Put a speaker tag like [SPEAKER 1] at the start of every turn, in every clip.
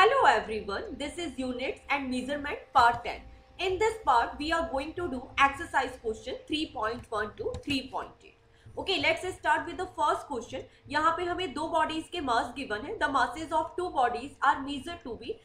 [SPEAKER 1] Hello everyone, this is Units and Measurement part 10. In this part, we are going to do exercise question 3.1 to 3.8. Okay, let's start with the first question. यहाँ पे हमें दो bodies के mass given है. The masses of two bodies are measured to be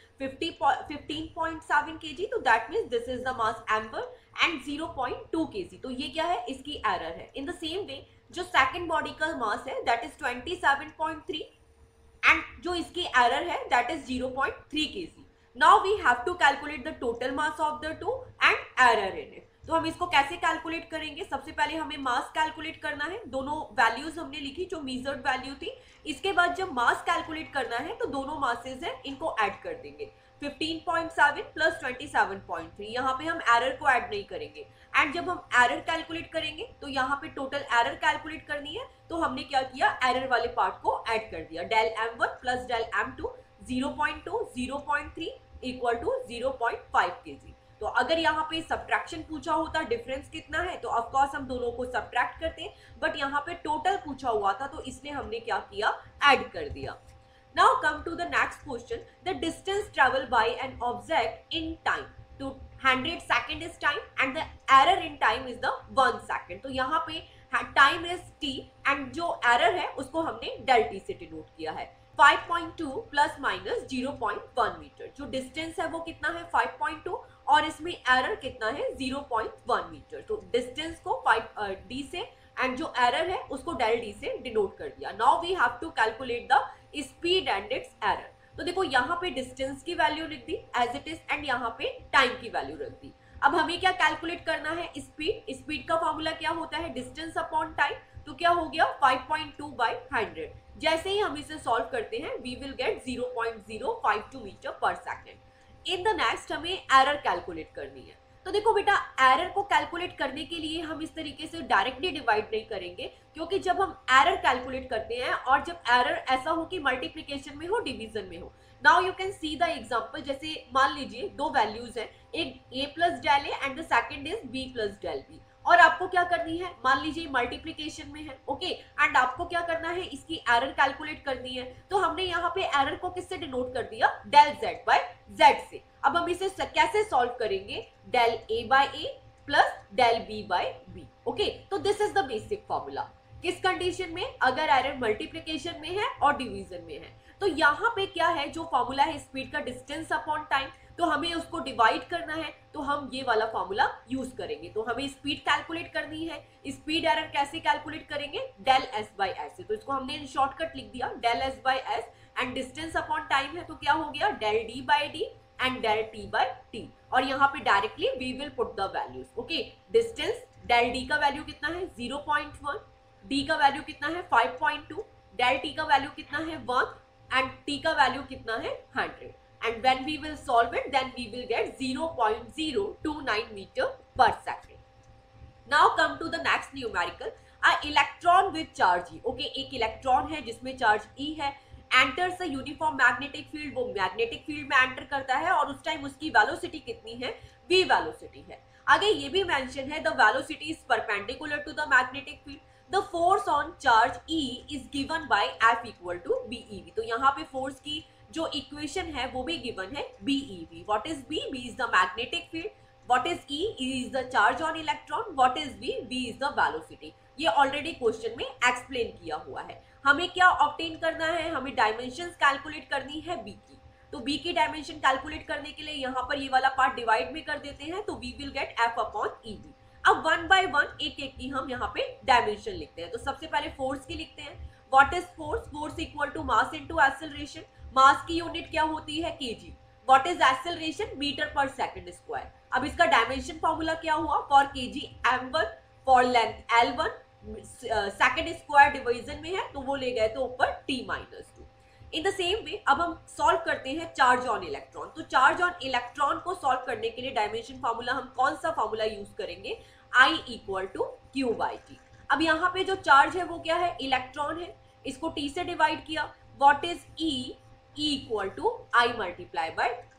[SPEAKER 1] 15.7 kg. तो that means this is the mass m1 and 0.2 kg. तो ये क्या है? इसकी error है. In the same way, जो second body का mass है, that is 27.3. एंड जो इसकी एरर है that is 0.3 kg. Now we have to calculate the total mass of the two and error in it. तो हम इसको कैसे कैलकुलेट करेंगे? सबसे पहले हमें मास कैलकुलेट करना है. दोनों वैल्यूज हमने लिखी जो मेजर्ड वैल्यू थी. इसके बाद जब मास कैलकुलेट करना है तो दोनों मासेस है इनको ऐड कर देंगे. 15.7 प्लस 27.3. यहाँ पे हम एरर को ऐड नहीं करेंगे. एंड जब हम एरर कैलकुलेट करेंगे तो यहाँ पे टोटल एरर कैलकुलेट करनी है. तो हमने क्या किया? एरर वाले पार्ट को ऐड कर दिया. Del m1 plus del m2 0.2 0.3 equal to 0.5 kg. तो अगर यहाँ पे सब्ट्रैक्शन पूछा होता डिफरेंस कितना है तो ऑफकोर्स हम दोनों को सब्ट्रैक्ट करते, बट यहाँ पे टोटल पूछा हुआ था तो इसलिए हमने क्या किया? ऐड कर दिया. Now come to the next question. The distance traveled by an object in time. To 100 second is time and the error in time is the 1 second. तो यहाँ पे time is t and जो error है उसको हमने del t से denote किया है. 5.2 प्लस माइनस 0.1 मीटर. जो डिस्टेंस है वो कितना है? 5.2 और इसमें एरर कितना है? 0.1 मीटर. तो डिस्टेंस को 5d से एंड जो एरर है उसको डेल डी से डिनोट कर दिया. Now we have to calculate the speed and its error. तो देखो यहाँ पे डिस्टेंस की वैल्यू लिख दी एज इट इज एंड यहाँ पे टाइम की वैल्यू रख दी. अब हमें क्या कैलकुलेट करना है? स्पीड. स्पीड का फॉर्मूला क्या होता है? Distance upon time. तो क्या हो गया? 5.2 बाई 100. जैसे ही हम इसे सॉल्व करते हैं we will get 0.052 metre per second. In the next हमें एरर कैलकुलेट करनी है. तो देखो बेटा, एरर को कैलकुलेट करने के लिए हम इस तरीके से डायरेक्टली डिवाइड नहीं करेंगे, क्योंकि जब हम एरर कैलकुलेट करते हैं और जब एरर ऐसा हो कि मल्टीप्लिकेशन में हो, डिवीजन में हो. Now you can see the example. जैसे मान लीजिए दो वैल्यूज हैं, एक a plus del a and the second is b plus del b. और आपको क्या करनी है? मान लीजिए मल्टीप्लिकेशन में है, ओके, एंड आपको क्या करना है? इसकी एरर कैलकुलेट करनी है. तो हमने यहाँ पे एरर को किससे डिनोट कर दिया? डेल z बाय z से. अब हम इसे कैसे सॉल्व करेंगे? Del a by a plus del b by b. Okay, तो this is the basic formula. किस कंडीशन में? अगर एरर मल्टीप्लिकेशन में है और डिवीजन में है. तो यहाँ पे क्या है? जो फॉर्मूला है स्पीड का, डिस्टेंस अपॉन टाइम, तो हमें उसको डिवाइड करना है तो हम ये वाला फॉर्मूला यूज करेंगे. तो हमें स्पीड कैलकुलेट करनी है. स्पीड एरर कैसे कैलकुलेट करेंगे? डेल एस बाई एस से. तो इसको हमने इन शॉर्टकट लिख दिया del s by s and distance upon time है तो क्या हो गया? Del d by d and del t by t. और यहाँ पे directly we will put the values. Okay, distance del d का वैल्यू कितना है? 0.1. डी का वैल्यू कितना है? 5.2. डेल टी का वैल्यू कितना है? 1 एंड टी का वैल्यू कितना है? 100. And when we will solve it, then we will get 0.029 meter per second. Now come to the next numerical. A electron with charge E. Okay, एक electron है जिसमें charge E है. Enters a uniform magnetic field. वो magnetic field में enter करता है और उस टाइम उसकी वेलोसिटी कितनी है? v वेलोसिटी है. आगे ये भी मेंशन है, the velocity is perpendicular to the magnetic field. The force on charge E is given by F equal to BeV. तो यहाँ पे फोर्स की जो इक्वेशन है वो भी गिवन है BeV. What is B? B is the magnetic field. What is E? E is the charge on electron. What is V? V is the velocity. ये ऑलरेडी क्वेश्चन में एक्सप्लेन किया हुआ है. हमें क्या ऑब्टेन करना है? हमें डायमेंशंस कैलकुलेट करनी है B की. तो B की डायमेंशन कैलकुलेट करने के लिए यहाँ पर ये वाला पार्ट डिवाइड में कर देते हैं तो we will get F upon EV. अब वन बाय वन एक एक की हम यहाँ पे डायमेंशन लिखते हैं. तो सबसे पहले फोर्स की लिखते हैं. What is force? Force equal to mass into acceleration. Mass की यूनिट क्या होती है? kg. What is acceleration? Metre per second square. अब इसका डायमेंशन फॉर्मूला क्या हुआ? For kg m1, for length l1, second square division में है तो वो ले गए तो ऊपर t-2. इन द सेम वे अब हम सॉल्व करते हैं चार्ज ऑन इलेक्ट्रॉन. तो चार्ज ऑन इलेक्ट्रॉन को सॉल्व करने के लिए डायमेंशन फॉर्मूला हम कौन सा फॉर्मूला यूज करेंगे? I equal to q by t. अब यहाँ पे जो चार्ज है वो क्या है? इलेक्ट्रॉन है. इसको t से डिवाइड किया. What is E? E equal to I multiply by t.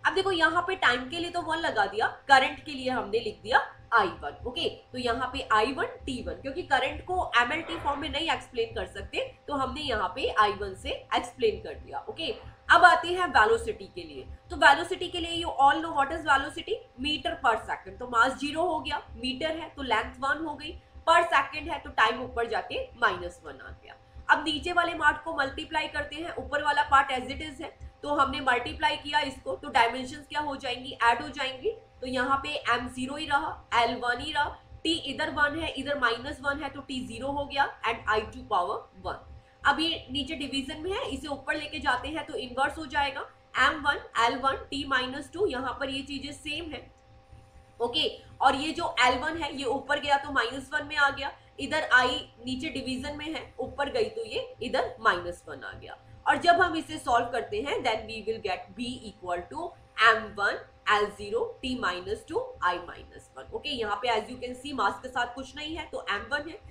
[SPEAKER 1] अब देखो यहाँ पे टाइम के लिए तो 1 लगा दिया, करंट के लिए हमने लिख दिया I1। ओके, तो यहाँ पे I1 T1, क्योंकि करंट को MLT फॉर्म में नहीं एक्सप्लेन कर सकते तो हमने यहाँ पे I1 से एक्सप्लेन कर दिया। ओके, अब आते हैं वेलोसिटी के लिए। तो वेलोसिटी के लिए you all know what is velocity, metre per second. तो मास 0 हो गया, मीटर है तो लेंथ 1 हो गई, पर सेकंड है तो टाइम ऊपर जाके -1 आ गया। अब नीचे वाले पार्ट को मल्टीप्लाई करते हैं, ऊपर वाला पार्ट एज इट इज है तो हमने मल्टीप्लाई किया इसको, तो डायमेंशंस क्या हो जाएंगी, ऐड हो जाएंगी। तो यहाँ पे m0 ही रहा, L1 ही रहा, t इधर 1 है, इधर -1 है तो t 0 हो गया एंड I2 पावर 1। अब ये नीचे डिवीजन में है, इसे ऊपर लेके जाते हैं तो इनवर्स हो जाएगा, m1 L1 t -2, यहाँ पर ये चीजें सेम है। ओके, और ये जो L1 है ये ऊपर गया तो -1 में आ गया, इधर I नीचे डिवीजन में है, ऊपर गई तो ये इधर -1 आ गया। और जब हम इसे सॉल्व करते हैं then we will get b equal to m1 L0 t -2 I -1। Okay, यहाँ पे as you can see mass के साथ कुछ नहीं है तो m1 है,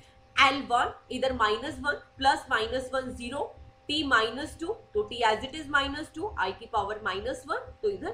[SPEAKER 1] L1 इधर -1 प्लस -1 0, t -2 तो t as it is -2, I की पावर -1 तो इधर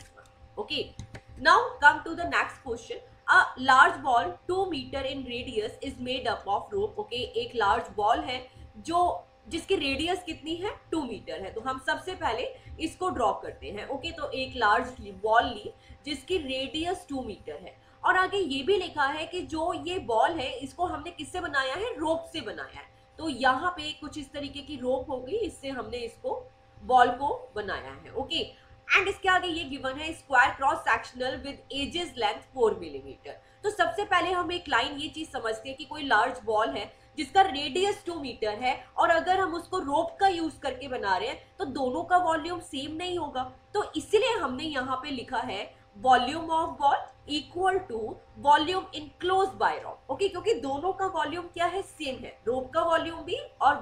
[SPEAKER 1] -1। Okay, now come to the next question. A large ball 2 meter in radius is made up of rope. Okay, एक large ball है जो जिसकी रेडियस कितनी है 2 मीटर है। तो हम सबसे पहले इसको ड्रॉ करते हैं। ओके, तो एक लार्ज बॉल ली जिसकी रेडियस 2 मीटर है, और आगे ये भी लिखा है कि जो ये बॉल है इसको हमने किससे बनाया है, रोप से बनाया है। तो यहाँ पे कुछ इस तरीके की रोप होगी, इससे हमने इसको बॉल को बनाया है। ओके, एंड इसके आगे ये गिवन है square cross sectional with edges length 4 millimetre. तो सबसे पहले हम एक लाइन ये चीज समझते हैं कि कोई लार्ज बॉल है जिसका रेडियस 2 मीटर है, और अगर हम उसको रोप का यूज करके बना रहे हैं तो दोनों का वॉल्यूम सेम नहीं होगा। तो इसलिए हमने यहाँ पे लिखा है volume of ball equal to volume enclose by rope. Okay, क्योंकि दोनों का वॉल्यूम क्या है, सेम है, रोप का वॉल्यूम भी और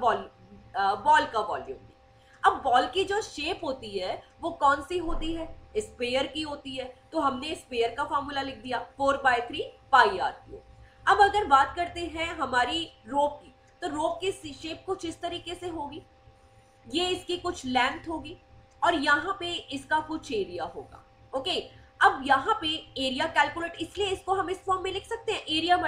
[SPEAKER 1] बॉल का वॉल्यूम भी। अब बॉल की जो शेप होती है वो कौन सी होती है, स्पेयर की होती है, तो हमने स्पेयर का फॉर्मूला लिख दिया 4/3 पाई आर क्यूब। अब अगर बात करते हैं हमारी रोप की, तो रोप की शेप कुछ इस तरीके से होगी, ये इसकी कुछ लेंथ होगी और यहाँ पे इसका कुछ एरिया होगा। ओके, अब यहाँ पे एरिया कैलकुलेट, इसलिए इसको हम इस फॉर्म में लिख सकते हैं एरिया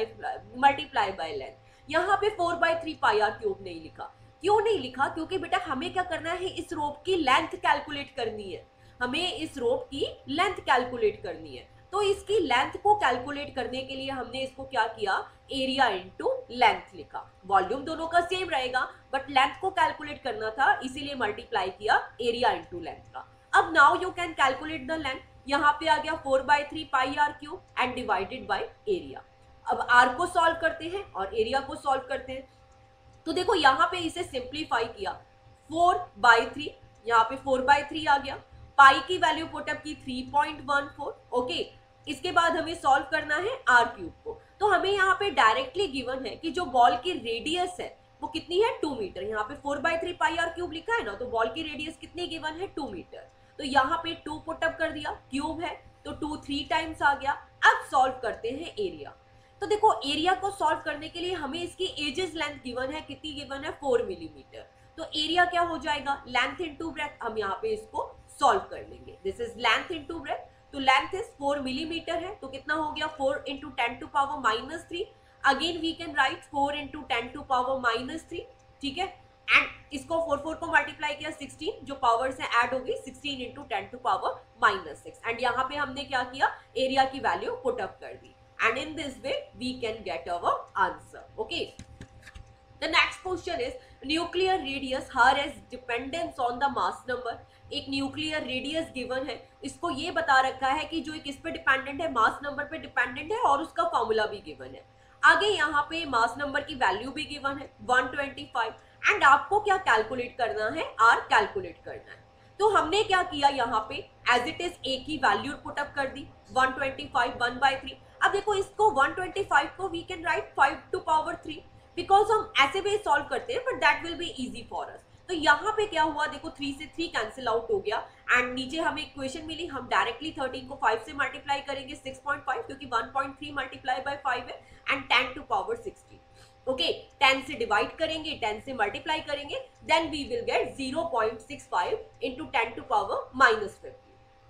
[SPEAKER 1] मल्टीप्लाई बाय लेंथ। यहाँ पे 4/3 पाई आर क्यूब नहीं लिखा, क्यों नहीं लिखा, क्योंकि बेटा हमें क्या करना है, इस रोप की लेंथ कैलकुलेट करनी है, हमें इस रोप की लेंथ कैलकुलेट करनी है। तो इसकी लेंथ को कैलकुलेट करने के लिए हमने इसको क्या किया, एरिया इनटू लेंथ लिखा। वॉल्यूम दोनों का सेम रहेगा बट लेंथ को कैलकुलेट करना था, इसीलिए मल्टीप्लाई किया एरिया इनटू लेंथ का। अब now you can calculate the length, यहाँ पे आ गया 4/3 pi r cube and divided by area. अब आर को सॉल्व करते हैं और एरिया को सॉल्व करते हैं। तो देखो यहाँ पे इसे सिंप्लीफाई किया, 4/3, यहाँ पे 4/3 आ गया, पाई की वैल्यू पुटअप की 3.14। ओके, इसके बाद हमें सॉल्व करना है आर क्यूब को। तो हमें यहाँ पे डायरेक्टली गिवन है कि जो बॉल की रेडियस है वो कितनी है, 2 मीटर। यहाँ पे 4/3 पाई आर क्यूब लिखा है ना, तो बॉल की रेडियस कितनी गिवन है, 2 मीटर। तो यहाँ पे 2 पुटअप कर दिया, क्यूब है तो 2 3 टाइम्स आ गया। अब सॉल्व करते हैं एरिया। तो देखो एरिया को सॉल्व करने के लिए हमें इसकी एजेस लेंथ गिवन है, कितनी गिवन है, 4 मिलीमीटर। तो एरिया क्या हो जाएगा, लेंथ इनटू ब्रेथ, हम यहाँ पे इसको सॉल्व कर लेंगे। This is length into breadth, तो लेंथ इज 4 मिलीमीटर है, तो कितना हो गया, 4 into 10 to power -3। Again we can write 4 into 10 to power -3, ठीक है। एंड इसको 4 को मल्टीप्लाई किया 16, जो पावर से ऐड होगी 16 इंटू 10 टू पावर -6। एंड यहाँ पे हमने क्या किया, एरिया की वैल्यू पुटअप कर दी, and in this way we can get our answer. Okay, the next question is nuclear radius has dependence on the mass number। एक न्यूक्लियर रेडियस गिवन है, इसको ये बता रखा है कि जो एक किस पे डिपेंडेंट है, मास नंबर पे डिपेंडेंट है, और उसका फॉर्मूला भी गिवन है। आगे यहाँ पे मास नंबर की वैल्यू भी गिवन है 125, एंड आपको क्या कैलकुलेट करना है, आर कैलकुलेट करना है। तो हमने क्या किया, यहाँ पे एज इट इज ए की वैल्यू पुटअप कर दी 125 1/3। अब देखो इसको 125 को we can write 5 to power 3, because हम ऐसे भी सॉल्व करते हैं but that will be easy for us. तो यहाँ पे क्या हुआ, देखो 3 से 3 कैंसिल आउट हो गया, एंड नीचे हमें इक्वेशन मिली, हम डायरेक्टली 13 को 5 से मल्टीप्लाई करेंगे 6.5, क्योंकि 1.3 मल्टीप्लाई बाय 5 है, एंड 10 टू पावर 16। ओके, 10 से डिवाइड करेंगे, 10 से मल्टीप्लाई करेंगे, then we will get 0.65 into 10 to power -50।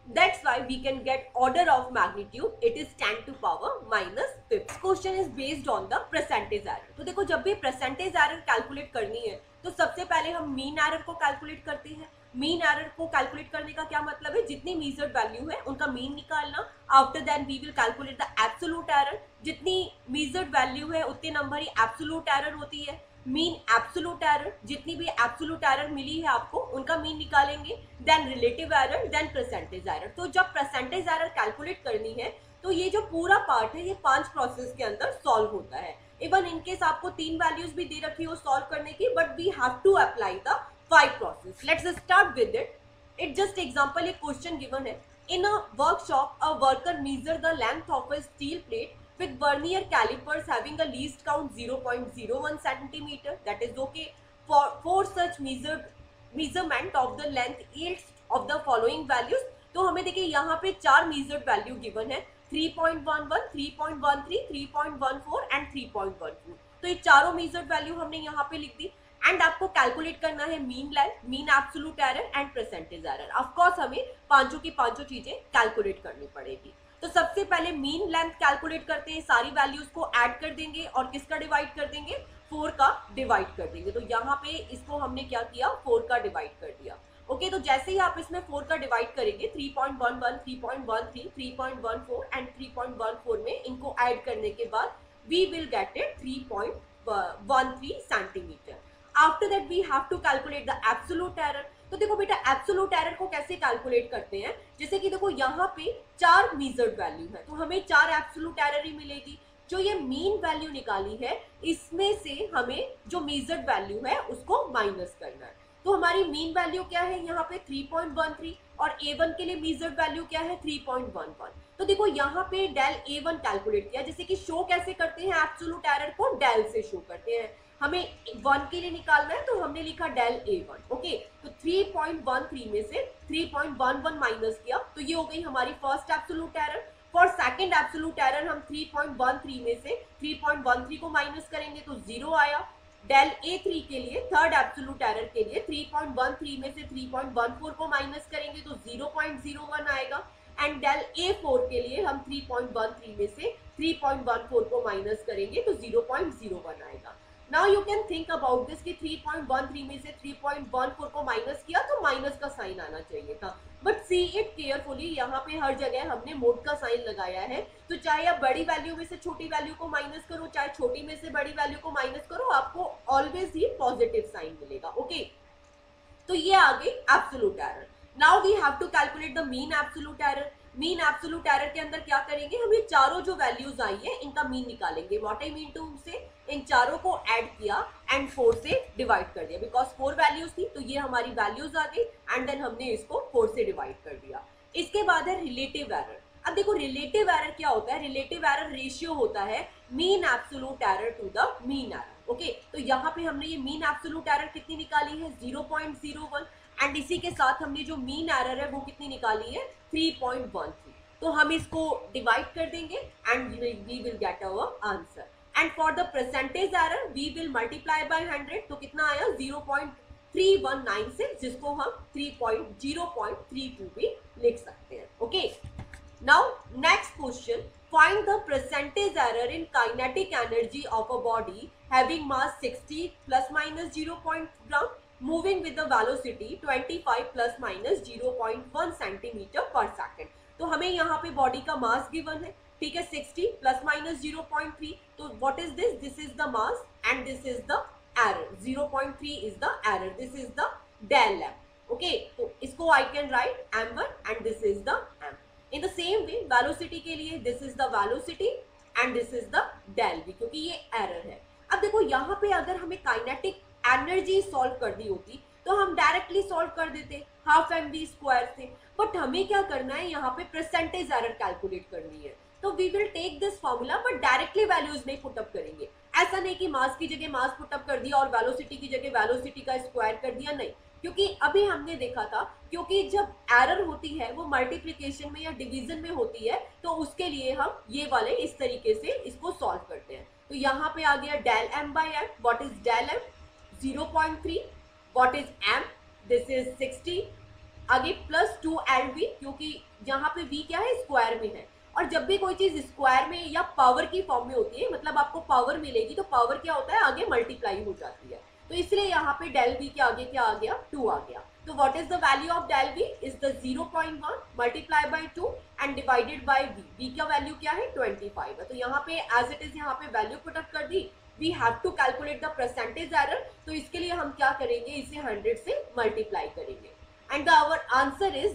[SPEAKER 1] That's why we can get order of magnitude. It is 10 to power minus 5. Question is based on the percentage error. तो देखो जब भी percentage error calculate करनी है तो सबसे पहले हम मीन एरर को कैलकुलेट करते हैं. मीन एरर को कैलकुलेट करने का क्या मतलब है, जितनी मीजर्ड वैल्यू है उनका मीन निकालना. After that we will calculate the absolute error. जितनी मीजर्ड वैल्यू है उतने नंबर ही एब्सोल्यूट एरर होती है. मीन एब्सोल्यूट एरर, जितनी भी एब्सोल्यूट एरर मिली है आपको उनका मीन निकालेंगे. Then relative error, then percentage error. तो जब परसेंटेज एरर कैलकुलेट करनी है तो ये जो पूरा पार्ट है ये 5 प्रोसेस के अंदर सॉल्व होता है. इवन इनकेस आपको 3 वैल्यूज भी दे रखी हो सॉल्व करने की, but we have to apply the 5 process. Let's start with it. It just example, एक क्वेश्चन गिवन है. In a workshop a worker measure the length of a steel plate with vernier calipers having a least count 0.01 centimeter. That is okay. For such measurement of the length yields of the following values. तो हमें देखिए यहाँ पे 4 measured value given है, 3.11, 3.13, 3.14 and 3.14. तो ये चारों measured value हमने यहाँ पे लिख दी. एंड आपको कैलकुलेट करना है mean length, mean absolute error and percentage error. Of course हमें पांचों की पांचों चीजें कैलकुलेट करनी पड़ेगी. तो सबसे पहले मीन लेंथ कैलकुलेट करते हैं. सारी वैल्यूज को ऐड कर देंगे और किसका डिवाइड कर देंगे, 4 का डिवाइड कर देंगे. तो यहाँ पे इसको हमने क्या किया, 4 का डिवाइड कर दिया. ओके, तो जैसे ही आप इसमें 4 का डिवाइड करेंगे, 3.11, 3.13, 3.14 एंड 3.14 में इनको ऐड करने के बाद we will get it 3.13 centimetre. After that we have to calculate the absolute error. तो देखो बेटा, एब्सोल्यूट एरर को कैसे कैलकुलेट करते हैं, जैसे कि देखो यहाँ पे 4 मीजर्ड वैल्यू है तो हमें 4 एब्सोल्यूट एरर ही मिलेगी. जो ये मीन वैल्यू निकाली है इसमें से हमें जो मीजर्ड वैल्यू है उसको माइनस करना है. तो हमारी मीन वैल्यू क्या है यहाँ पे 3.13 और A1 के लिए मीजर्ड वैल्यू क्या है 3.11. तो देखो यहाँ पे डेल A1 कैलकुलेट किया. जैसे कि शो कैसे करते हैं एब्सोल्यूट एरर को, डेल से शो करते हैं. हमें 1 के लिए निकालना है तो हमने लिखा डेल A1. ओके, तो 3.13 में से 3.11 माइनस किया तो ये हो गई हमारी first absolute error. For second absolute error हम 3.13 में से 3.13 को माइनस करेंगे तो 0 आया. डेल A3 के लिए, थर्ड एब्सोल्यूट एरर के लिए 3.13 में से 3.14 को माइनस करेंगे तो 0.01 आएगा. एंड डेल A4 के लिए हम 3.13 में से 3.14 को माइनस करेंगे तो 0.01 आएगा. Now you can think about this कि 3.13 में से 3.14 को माइनस किया तो माइनस का साइन आना चाहिए था. बट सी इट केयरफुली, यहाँ पे हर जगह हमने मोड का साइन लगाया है. तो चाहे आप बड़ी वैल्यू में से छोटी वैल्यू को माइनस करो, चाहे छोटी में से बड़ी वैल्यू को माइनस करो, आपको ऑलवेज ही पॉजिटिव साइन मिलेगा. ओके, तो ये आ गई absolute error. Now we have to calculate the mean absolute error. Mean absolute error के अंदर क्या करेंगे, हम ये चारों जो वैल्यूज आई है इनका मीन निकालेंगे. व्हाट आई मीन टू से इन चारों को ऐड किया एंड 4 से डिवाइड कर दिया. बिकॉज 4 वैल्यूज थी तो ये हमारी वैल्यूज आ गई एंड देन हमने इसको 4 से डिवाइड कर दिया. इसके बाद है रिलेटिव एरर. अब देखो रिलेटिव एरर क्या होता है, रिलेटिव एरर रेशियो होता है mean absolute error to the mean error. Okay, तो यहाँ पे हमने ये मीन एब्सोल्यूट एरर कितनी निकाली है 0.01 एंड इसी के साथ हमने जो मीन एरर है वो कितनी निकाली है 3.13. तो हम इसको डिवाइड कर देंगे and we will get our answer. And for the percentage error we will multiply by 100. तो कितना आया 0.3196, जिसको हम 0.32 भी लिख सकते हैं. Okay, now next question. Find the percentage error in kinetic energy of a body having mass 60 plus minus 0.1 gram moving with the velocity 25 plus minus 0.1 centimeter per second. तो हमें यहाँ पे बॉडी का मास गिवन है, ठीक है, 60 plus minus 0.3. तो what is this, this is the mass and this is the error. 0.3 is the error, this is the del m. Okay, तो इसको I can write m1 and this is the m. In the same way velocity के लिए this is the velocity and this is the del v, क्योंकि ये error है. अब देखो यहाँ पे अगर हमें काइनेटिक एनर्जी सॉल्व करनी होती तो हम डायरेक्टली सॉल्व कर देते हाफ mv स्क्वायर से. बट हमें क्या करना है, यहाँ पे परसेंटेज एरर कैलकुलेट करनी है. तो we will take this formula but directly values नहीं पुटअप करेंगे. ऐसा नहीं कि मास की जगह मास पुटअप कर दिया और वेलोसिटी की जगह वेलोसिटी का स्क्वायर कर दिया, नहीं. क्योंकि अभी हमने देखा था, क्योंकि जब एरर होती है वो मल्टीप्लिकेशन में या डिवीजन में होती है तो उसके लिए हम ये वाले इस तरीके से इसको सॉल्व करते हैं. तो यहाँ पे आ गया del m by m. What is del m 0.3. What is m, this is 60 आगे +2lv, क्योंकि यहाँ पे v क्या है, स्क्वायर में है, और जब भी कोई चीज स्क्वायर में या पावर की फॉर्म में होती है, मतलब आपको पावर मिलेगी, तो पावर क्या होता है, आगे मल्टीप्लाई हो जाती है, तो इसलिए यहाँ पे डेल v के आगे क्या आ गया, 2 आ गया। तो what is the value of del v is the 0.1 multiply by 2 and divided by v। v का वैल्यू क्या है, 25 है, तो यहाँ पे एज इट इज यहाँ पे वैल्यू पुट अप कर दी। We have to calculate the percentage error, तो इसके लिए हम क्या करेंगे, इसे 100 से मल्टीप्लाई करेंगे and our answer is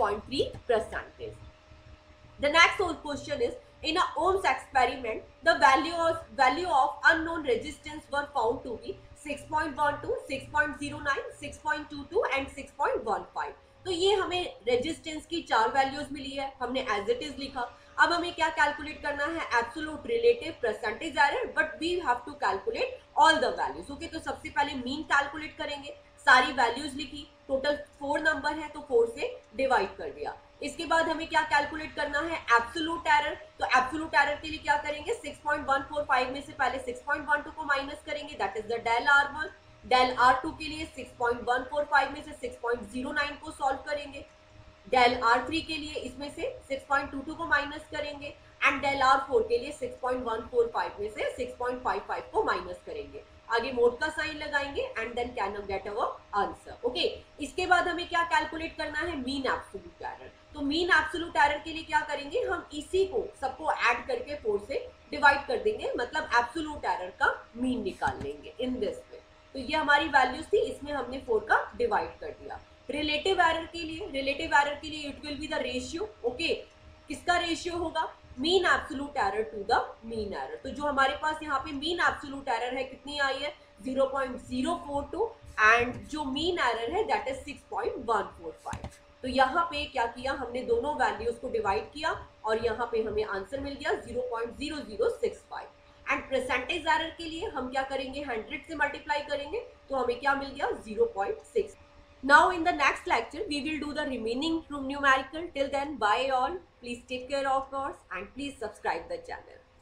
[SPEAKER 1] 1.3%. The next question is, in a Ohm's experiment, the value of unknown resistance were found to be 6.12, 6.09, 6.22 and 6.15. तो ये हमें रेजिस्टेंस की 4 वैल्यूज मिली है, हमने एज इट इज लिखा। अब हमें क्या कैलकुलेट करना है, absolute, relative, percentage error, but we have to calculate all the values. Okay, तो सबसे पहले मीन कैलकुलेट करेंगे, सारी वैल्यूज लिखी, टोटल 4 नंबर है तो 4 से डिवाइड कर दिया। इसके बाद हमें क्या कैलकुलेट करना है, एब्सोल्यूट एरर। तो एब्सोल्यूट एरर के लिए क्या करेंगे, 6.145 में से पहले 6.12 को माइनस करेंगे, that is the del R1। Del R2 के लिए 6.145 में से 6.09 को सॉल्व करेंगे, डेल R3 के लिए इसमें से 6.22 को माइनस करेंगे एंड डेल R4 के लिए 6.145 में से 6.55 को माइनस करेंगे। आगे मोड का साइन लगाएंगे and then can get our answer. Okay, इसके बाद हमें क्या कैलकुलेट करना है, मीन एब्सोल्यूट एरर। तो मीन एब्सोल्यूट एरर के लिए क्या करेंगे, हम इसी को सबको ऐड करके 4 से डिवाइड कर देंगे, मतलब एब्सोल्यूट एरर का मीन निकाल लेंगे इन दिस वे। तो ये हमारी वैल्यूज थी, इसमें हमने 4 का डिवाइड कर दिया। रिलेटिव एरर के लिए it will be the ratio. Okay, किसका रेशियो होगा, mean absolute error to the mean error. तो जो हमारे पास यहाँ पे मीन एब्सोल्यूट एरर है कितनी आई है, 0.042 एंड जो मीन एरर है दैट इज 6.145। तो यहाँ पे क्या किया, हमने दोनों वैल्यूज को डिवाइड किया और यहाँ पे हमें आंसर मिल गया 0.0065। एंड परसेंटेज एरर के लिए हम क्या करेंगे, 100 से मल्टीप्लाई करेंगे, तो हमें क्या मिल गया, 0.6। Now in the next lecture we will do the remaining numerical. Till then, bye all. Please take care of yours and please subscribe the channel.